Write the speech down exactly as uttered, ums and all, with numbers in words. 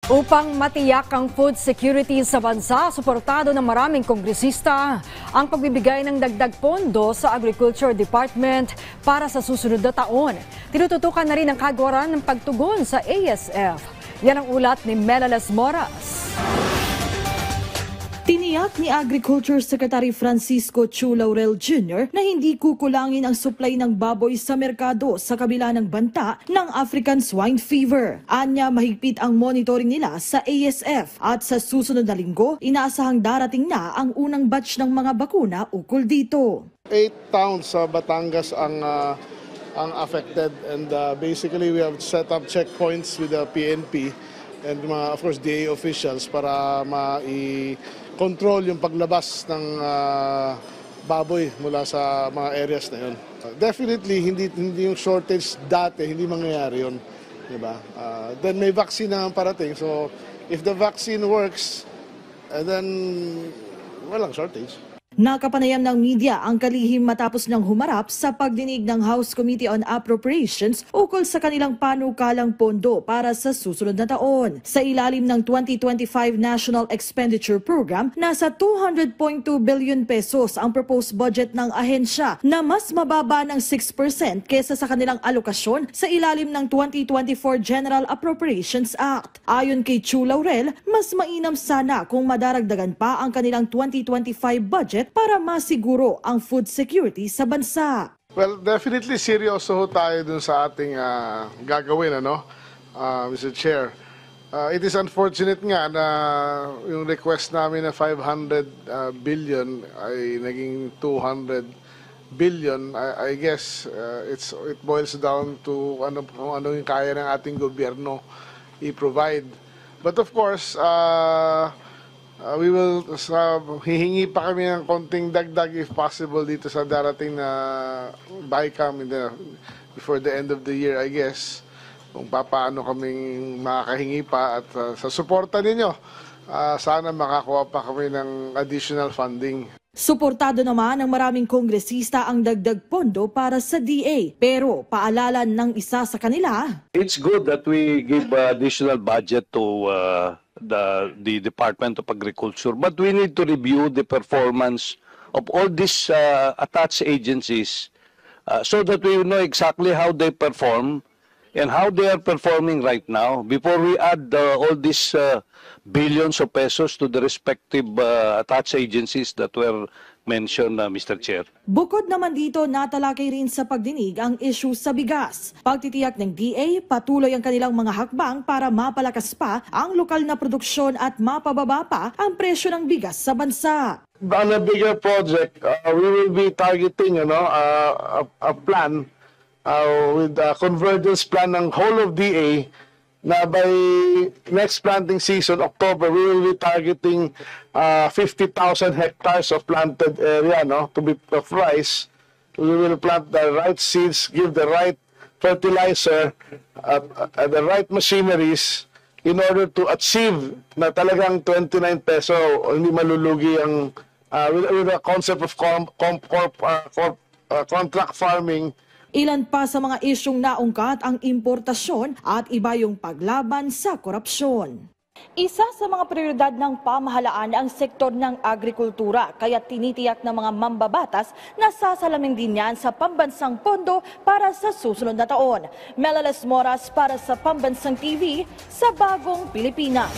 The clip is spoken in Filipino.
Upang matiyak ang food security sa bansa, suportado ng maraming kongresista ang pagbibigay ng dagdag pondo sa Agriculture Department para sa susunod na taon. Tinututukan na rin ang kagawaran ng pagtugon sa A S F. Yan ang ulat ni Melales Moras. Tiniyak ni Agriculture Secretary Francisco Chu Laurel Junior na hindi kukulangin ang supply ng baboy sa merkado sa kabila ng banta ng African Swine Fever. Anya, mahigpit ang monitoring nila sa A S F at sa susunod na linggo, inaasahang darating na ang unang batch ng mga bakuna ukol dito. Eight towns sa Batangas ang uh, ang affected, and uh, basically we have set up checkpoints with the P N P and uh, of course D A officials para ma-control yung paglabas ng uh, baboy mula sa mga areas na yun. Uh, definitely hindi hindi yung shortage dati, hindi mangyayari yun, di ba? Uh, then may vaccine na parating, so if the vaccine works, and then walang shortage. Nakapanayam ng media ang kalihim matapos niyang humarap sa pagdinig ng House Committee on Appropriations ukol sa kanilang panukalang pondo para sa susunod na taon. Sa ilalim ng twenty twenty-five National Expenditure Program, nasa two hundred point two billion pesos ang proposed budget ng ahensya na mas mababa ng six percent kesa sa kanilang alokasyon sa ilalim ng twenty twenty-four General Appropriations Act. Ayon kay Chu Laurel, mas mainam sana kung madaragdagan pa ang kanilang twenty twenty-five budget para masiguro ang food security sa bansa. Well, definitely seryoso ho tayo dun sa ating uh, gagawin, ano, uh, Mister Chair. Uh, it is unfortunate nga na yung request namin na five hundred uh, billion ay naging two hundred billion. I, I guess uh, it's, it boils down to ano, kung ano yung kaya ng ating gobyerno i-provide. But of course, uh, Uh, we will, uh, hihingi pa kami ng konting dagdag if possible dito sa darating na BICAM in the, before the end of the year, I guess. Kung paano kaming makakahingi pa at uh, sa suporta ninyo, uh, sana makakuha pa kami ng additional funding. Suportado naman ng maraming kongresista ang dagdag pondo para sa D A. Pero paalala ng isa sa kanila, it's good that we give uh, additional budget to uh, the the Department of Agriculture, but we need to review the performance of all these uh, attached agencies uh, so that we know exactly how they perform and how they are performing right now before we add uh, all these uh, billions of pesos to the respective uh, attached agencies that were mentioned, uh, Mister Chair. Bukod naman dito, natalakay rin sa pagdinig ang issue sa bigas. Pagtitiyak ng D A, patuloy ang kanilang mga hakbang para mapalakas pa ang lokal na produksyon at mapababa pa ang presyo ng bigas sa bansa. On a bigger project, uh, we will be targeting, you know, uh, a, a plan uh, with a convergence plan ng whole of D A na by next planting season, October, we will be targeting uh, fifty thousand hectares of planted area, no, to be of rice. We will plant the right seeds, give the right fertilizer, uh, uh, the right machineries in order to achieve na talagang twenty-nine peso, hindi malulugi ang uh, with, with the concept of com, com, corp, uh, corp, uh, contract farming. Ilan pa sa mga isyong naungkat ang importasyon at iba yung paglaban sa korupsyon. Isa sa mga prioridad ng pamahalaan ang sektor ng agrikultura, kaya tinitiyak ng mga mambabatas na sasalamin din yan sa pambansang pondo para sa susunod na taon. Melales Moras para sa Pambansang T V sa Bagong Pilipinas.